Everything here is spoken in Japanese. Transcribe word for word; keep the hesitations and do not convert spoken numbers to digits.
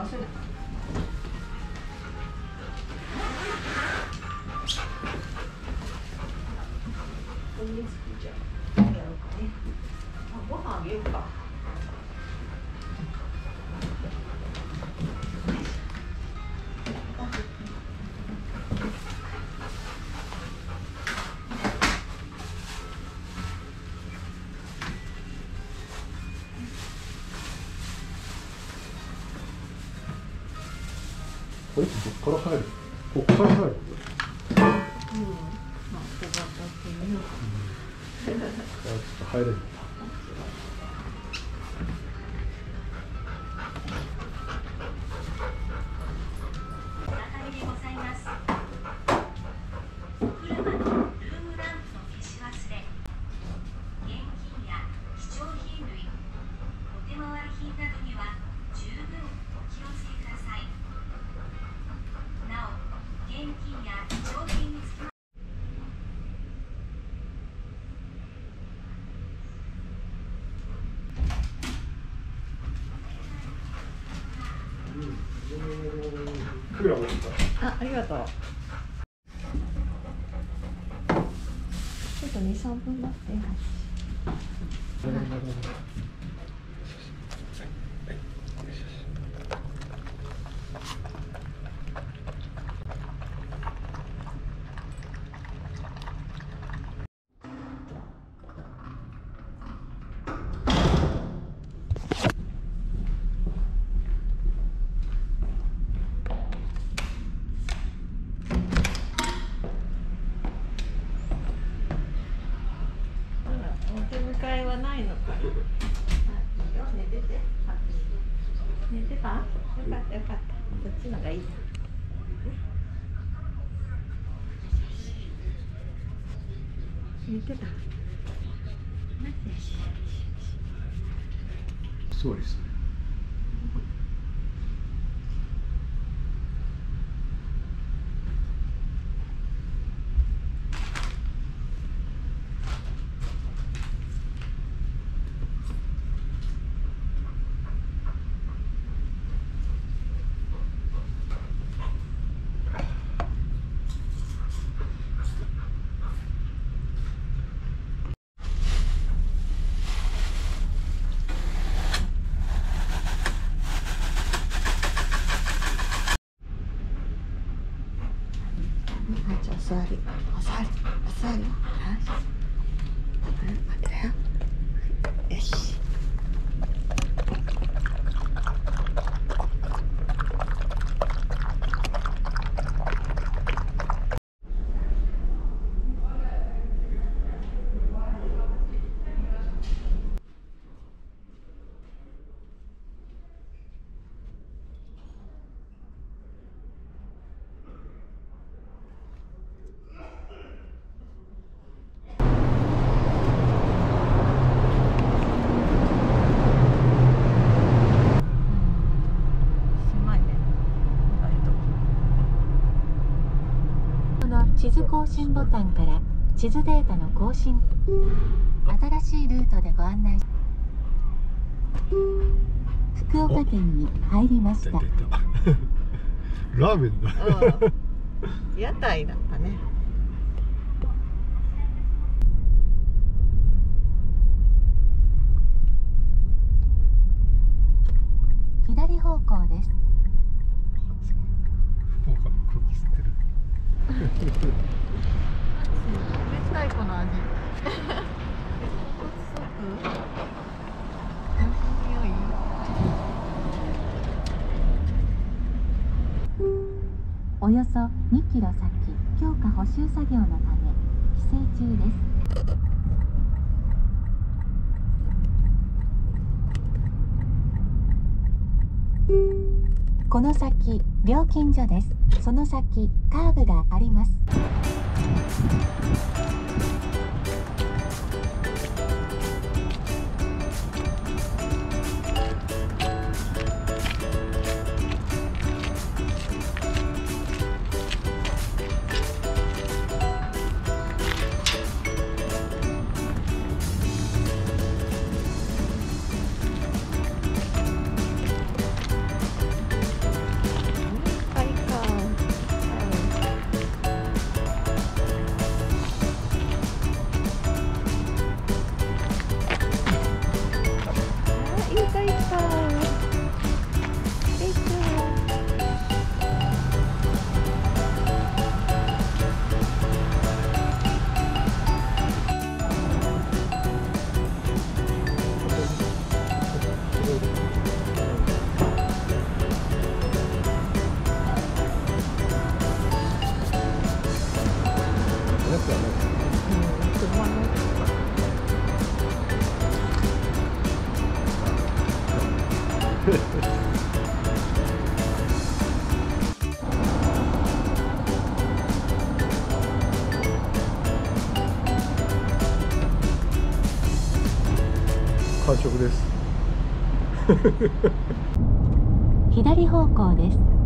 ません。じゃあやろうかね。あ、ご飯あげようか。 これどっから入る？こっから入る？うん。まあ、ここがだけね。ちょっと入れる。 あ、ありがとう。ちょっとに、さんぷん待って。はないのか。寝てて。寝てた？よかったよかった。こっちのがいい。寝てた。 そうです。 お座り、お座り、お座り。よし。 地図更新ボタンから地図データの更新、新しいルートでご案内。福岡県に入りました。 ラーメンだ。 屋台だったね。 左方向です。 福岡の空気吸ってる。 明太子の味。 およそにキロ先、強化補修作業のため規制中です。この先、料金所です。その先、カーブがあります。 完食です。 左方向です。